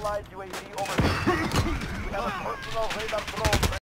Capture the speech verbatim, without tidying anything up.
Allied U A V overhead. We have a personal radar drone.